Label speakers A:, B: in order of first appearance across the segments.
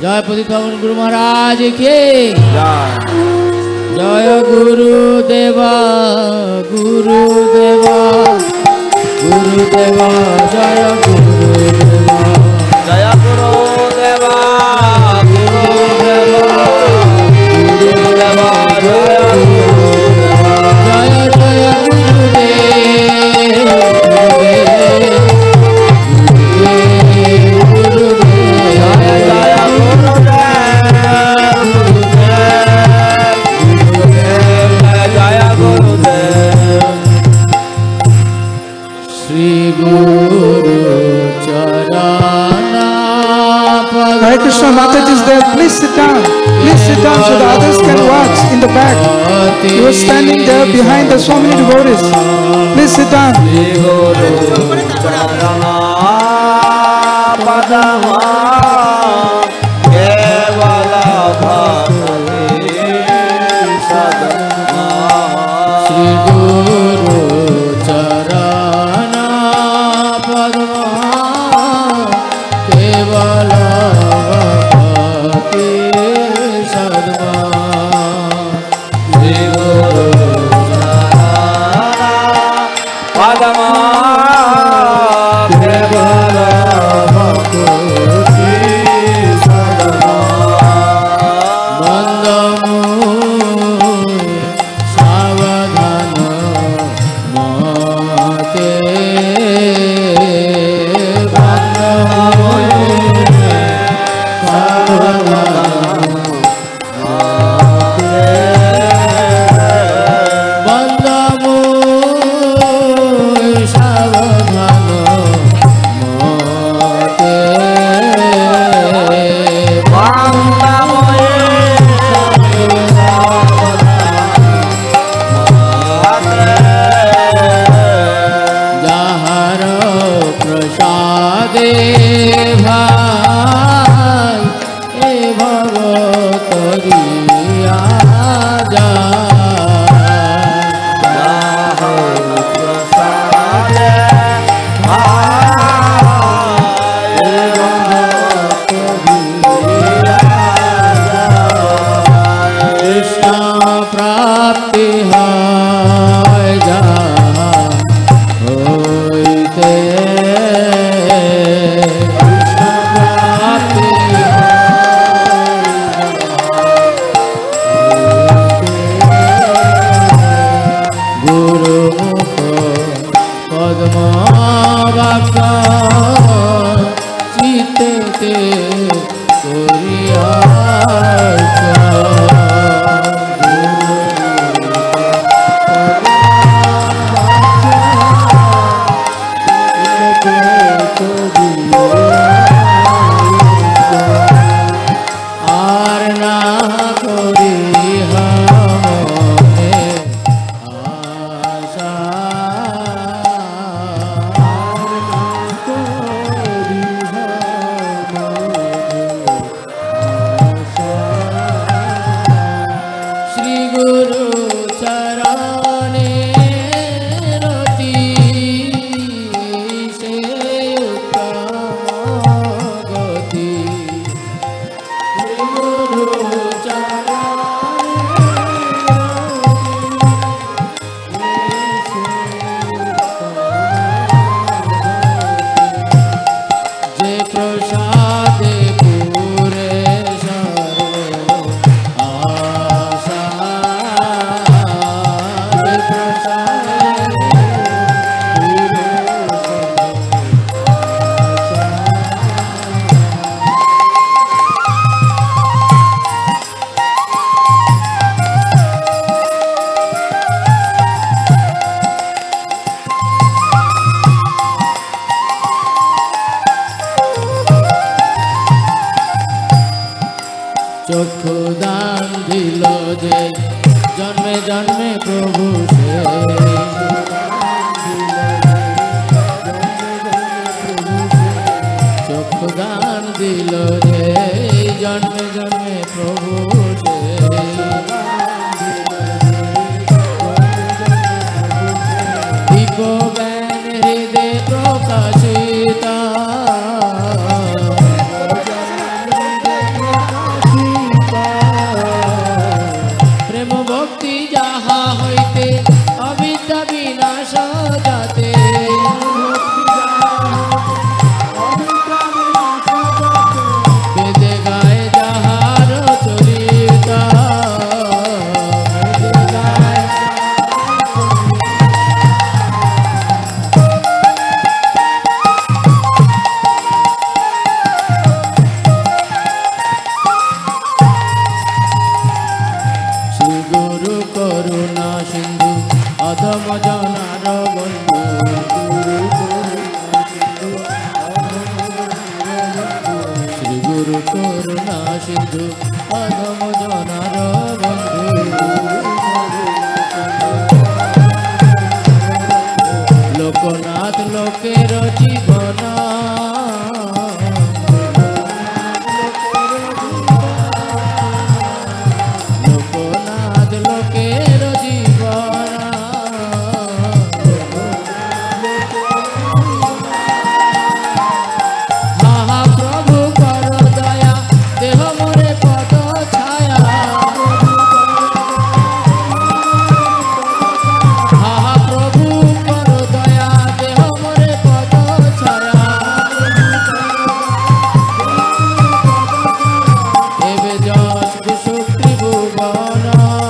A: जय पतित पावन गुरु महाराज की जय गुरुदेवा गुरुदेवा गुरुदेवा जय गुरुदेवा
B: जय गुरुदेवा गुरुदेवा गुरुदेवा जय गुरुदेवा
A: जय जय
C: Hare Krishna, Mataji is there. Please sit down. Please sit down so the others can watch in the back. You are standing there behind the so many devotees. Please sit down.
A: সাজাতে বেদে গায়ে যাহার চরিতা শ্রী গুরু করুণা সিন্ধু অধম জনার বন্ধু শ্রী গুরু করুণা সিন্ধু অধম জনার বন্ধু লোকনাথ লোকের জীবন লোকনাথ লোকের জীবন হা প্রভু কর দয়া দেহ মোরে পদ ছায়া হা প্রভু কর দয়া দেহ মোরে পদ ছায়া এবে যশ কুসুম ত্রিভুবন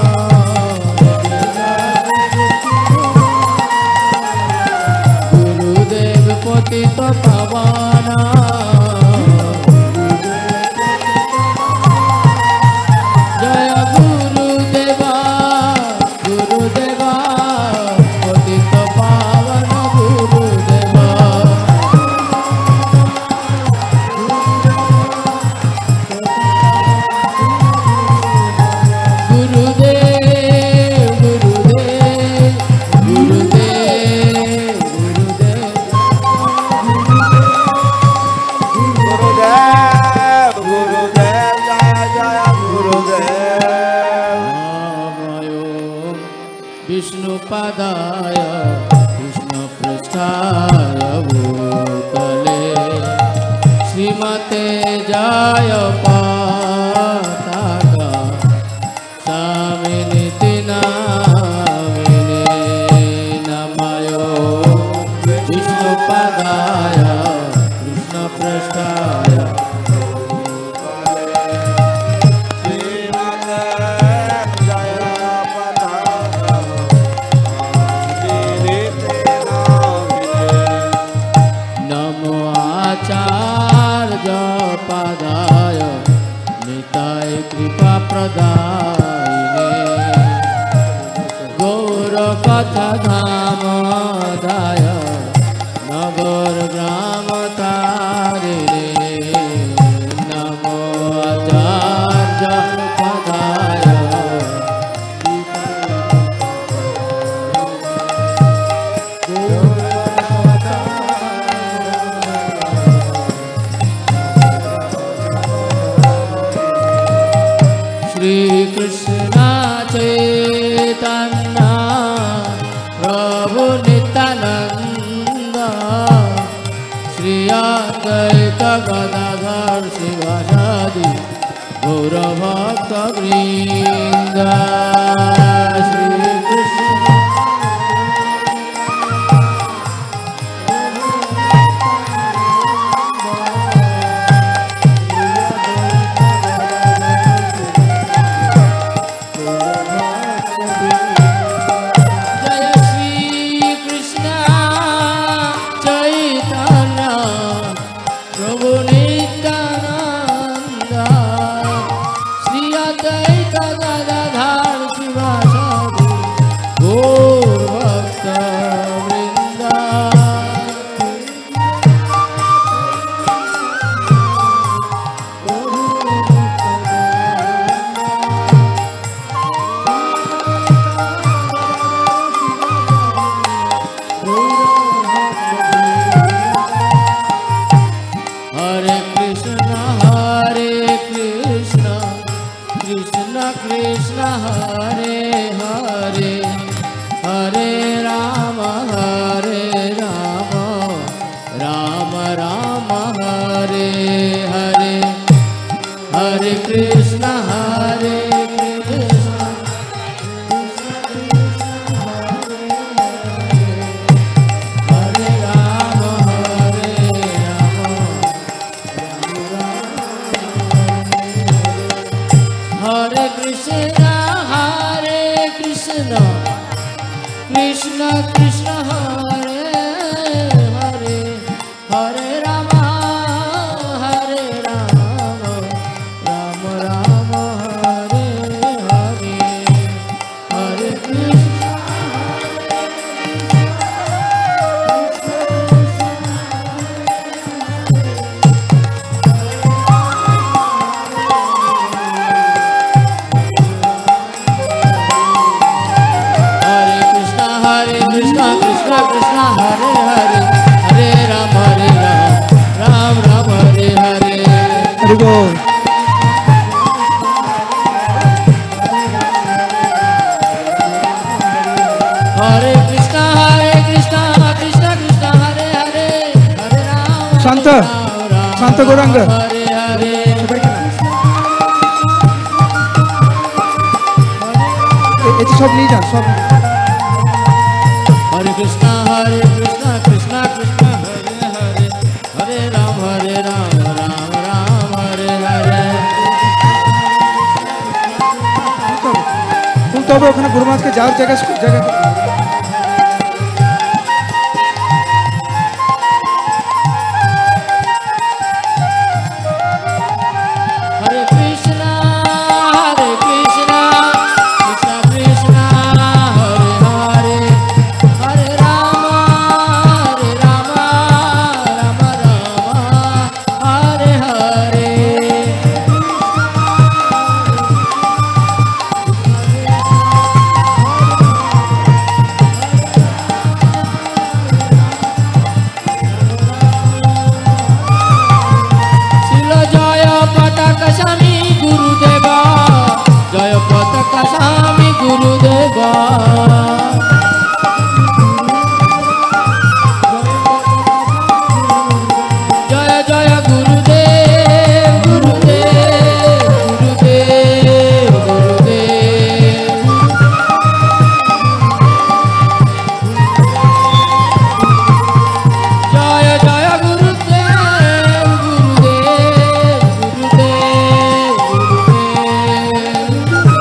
A: গুরুদেব পতিত পাবন জয় গুরুদেবা গুরুদেবা পতিত পাবন গুরুদেবা গুরুদেব গুরুদেব গুরুদেব গুরুদেব
B: गुरुदेव जय जय गुरुदेव
A: नामयो विष्णुपादाय कृष्णपृष्ठाय भूतले श्रीमते जय पताका स्वामिनिति नामिने नमयो विष्णुपादाय कृष्णपृष्ठाय नमो आचार्य पदाय निताय कृपा प्रदायिने गौर कथा धाम दाय नगर ग्राम तारिणे नमो आचार्य पदाय श्री कृष्ण चैतन्य प्रभु नित्यानंद श्री अद्वैत गदाधर शिवासादि गौर भक्त वृंद श्री कृष्ण जय श्री कृष्ण चैतन्य प्रभु नित्यानंद श्री अद्वैत गदाधर शिवासादि गौर भक्त वृंद हरे Krishna Krishna Krishna Hare Hare Hare Ram Ram Ram Hare Hare Hare Krishna Krishna Krishna, Hare Krishna, Krishna Krishna, Hare Hare, Hare Rama, Hare Rama, Rama Rama, Hare Hare, Hare Krishna. Hare Krishna, Krishna Krishna, Hare Hare, Hare Ram, Ram Ram, Hare Hare.
C: Hare Bol.
A: Hare Krishna, Krishna Krishna, Hare Hare, Hare Ram,
C: Shanta, Shanta Gauranga.
A: Hare Hare.
C: এটা সব নিয়ে যান সব।
A: Hare Krishna, Krishna Krishna, Hare Hare, Hare Ram, Ram Ram, Hare Hare.
C: তুলতে হবে ওখানে গুরু মহারাজকে যাওয়ার জায়গা।
A: Hare Krishna, Krishna Krishna, Hare Hare, Hare Rama, Rama Rama, Hare Hare. Sila Jaya Pataka Swami Gurudeva, Jaya Pataka Swami Gurudeva. Jaya Jaya Gurudev, Gurudev, Gurudev, Gurudev. Jaya Jaya Gurudev, Gurudev, Gurudev, Gurudev.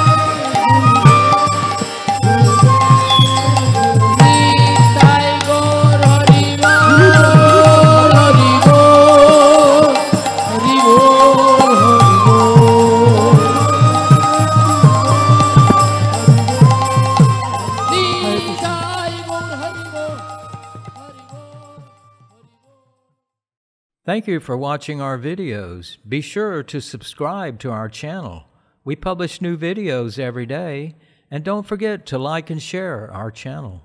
A: Nitai Gaur Hari Bol, Hari Bol, Hari Bol, Hari Bol. Nitai Gaur Hari Bol, Hari Bol.
D: Thank you for watching our videos. Be sure to subscribe to our channel. We publish new videos every day, and don't forget to like and share our channel.